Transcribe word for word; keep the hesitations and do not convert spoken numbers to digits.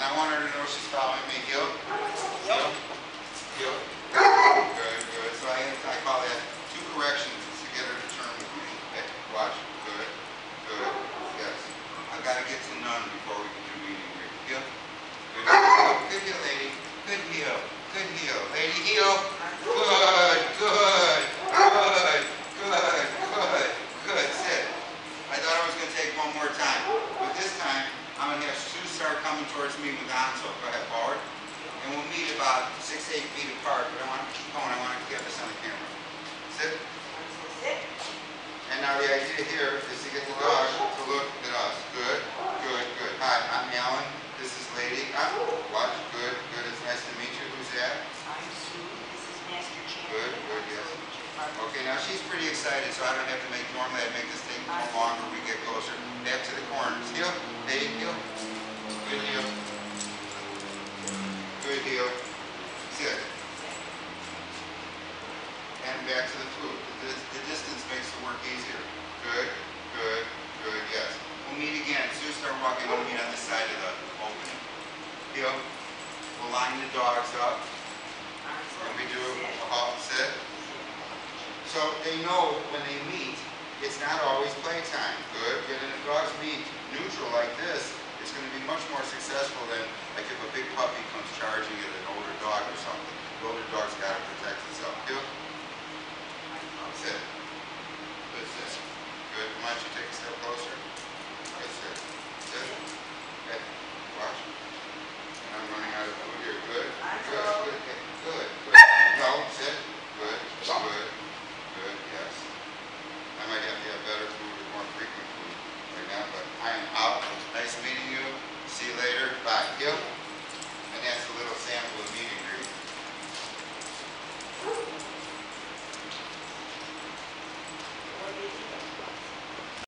I want her to know she's following me. Heel. Heel. Heel. Good, good. So I, I call that two corrections to get her to turn with me. Okay, watch. Good, good. Yes. I've got to get to none before we can do reading here. Heel. Good heel. Good heel, lady. Good heel. Good heel. Lady, heel. Good, good, good, good, good, good. Sit. I thought I was going to take one more time, but this time I'm going to have Sue start coming towards me with Onslow. Go ahead, forward. And we'll meet about six, eight feet apart, but I want to keep going. I want to get this on the camera. Sit. Sit. And now the idea here is to get the dog to look at us. Good, good, good. Hi, I'm Allan. This is Lady. Ah, watch. Good, good. It's nice to meet you. Who's that? I'm Sue. This is Master Champion. Good, good, yes. Okay, now she's pretty excited, so I don't have to make, normally I'd make this take more longer, we get closer. Back to the corners. Heel, hey, heel. Good heel. Good heel. Sit. And back to the flute. The, the distance makes the work easier. Good, good, good, yes. We'll meet again. Sue, start walking. We'll meet on this side of the opening. Heel. We'll line the dogs up. And we do a halt and sit. So they know when they meet, it's not always playtime. Good, good. And if dogs meet neutral like this,